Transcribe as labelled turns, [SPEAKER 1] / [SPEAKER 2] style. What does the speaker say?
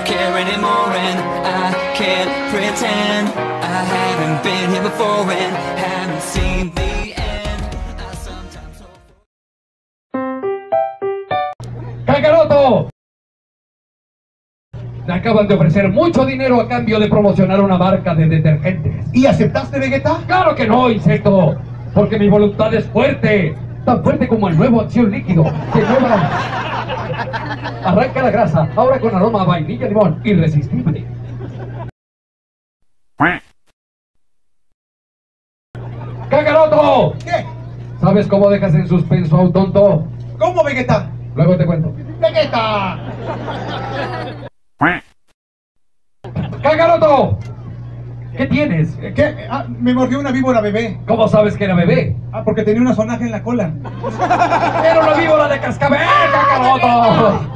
[SPEAKER 1] care anymore, and I can't pretend I haven't been here before and haven't seen the end. I sometimes hope.
[SPEAKER 2] ¡Kakaroto! Te acaban de ofrecer mucho dinero a cambio de promocionar una marca de detergentes.
[SPEAKER 3] ¿Y aceptaste, Vegeta?
[SPEAKER 2] ¡Claro que no, insecto! Porque mi voluntad es fuerte. Tan fuerte como el nuevo Acción Líquido, que logra... Arranca la grasa, ahora con aroma a vainilla y limón, irresistible. ¡Kakaroto!
[SPEAKER 3] ¿Qué?
[SPEAKER 2] ¿Sabes cómo dejas en suspenso a un tonto?
[SPEAKER 3] ¿Cómo, Vegeta?
[SPEAKER 2] Luego te cuento.
[SPEAKER 3] ¡Vegeta!
[SPEAKER 2] ¡Kakaroto! ¿Qué tienes?
[SPEAKER 3] ¿Qué? Ah, me mordió una víbora bebé.
[SPEAKER 2] ¿Cómo sabes que era bebé?
[SPEAKER 3] Ah, porque tenía una sonaja en la cola.
[SPEAKER 2] ¡Era una víbora de cascabel, Kakaroto!